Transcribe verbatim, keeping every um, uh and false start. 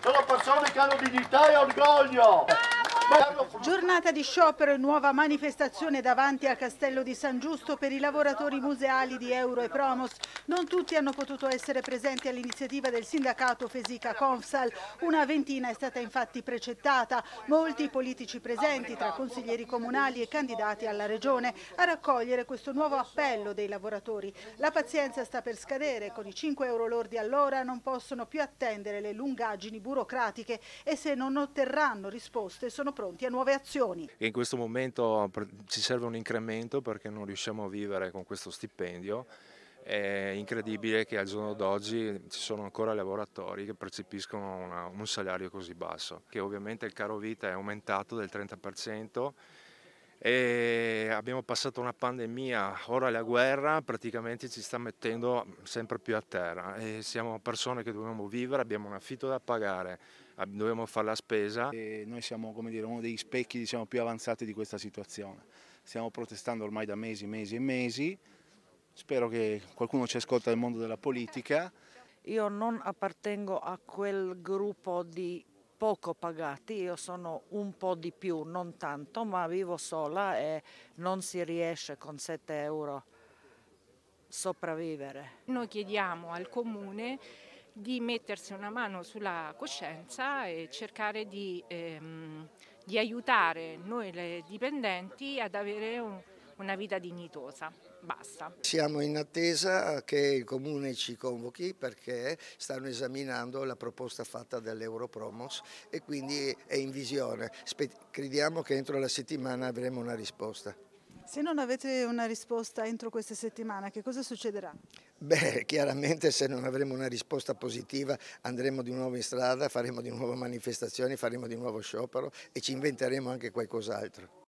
sono persone che hanno dignità e orgoglio. Giornata di sciopero e nuova manifestazione davanti al Castello di San Giusto per i lavoratori museali di Euro e Promos. Non tutti hanno potuto essere presenti all'iniziativa del sindacato Fesica Confsal. Una ventina è stata infatti precettata. Molti politici presenti, tra consiglieri comunali e candidati alla regione, a raccogliere questo nuovo appello dei lavoratori. La pazienza sta per scadere, con i cinque euro lordi all'ora non possono più attendere le lungaggini burocratiche e se non otterranno risposte sono pronti a nuove azioni. In questo momento ci serve un incremento perché non riusciamo a vivere con questo stipendio. È incredibile che al giorno d'oggi ci sono ancora lavoratori che percepiscono una, un salario così basso, che ovviamente il caro vita è aumentato del trenta per cento e abbiamo passato una pandemia, ora la guerra praticamente ci sta mettendo sempre più a terra e siamo persone che dobbiamo vivere, abbiamo un affitto da pagare, dobbiamo fare la spesa. E noi siamo, come dire, uno degli specchi, diciamo, più avanzati di questa situazione. Stiamo protestando ormai da mesi, mesi e mesi. Spero che qualcuno ci ascolta nel mondo della politica. Io non appartengo a quel gruppo di poco pagati, io sono un po' di più, non tanto, ma vivo sola e non si riesce con sette euro sopravvivere. Noi chiediamo al Comune di mettersi una mano sulla coscienza e cercare di, ehm, di aiutare noi le dipendenti ad avere un, una vita dignitosa. Basta. Siamo in attesa che il Comune ci convochi perché stanno esaminando la proposta fatta dall'Europromos e quindi è in visione. Crediamo che entro la settimana avremo una risposta. Se non avete una risposta entro questa settimana, che cosa succederà? Beh, chiaramente se non avremo una risposta positiva andremo di nuovo in strada, faremo di nuovo manifestazioni, faremo di nuovo sciopero e ci inventeremo anche qualcos'altro.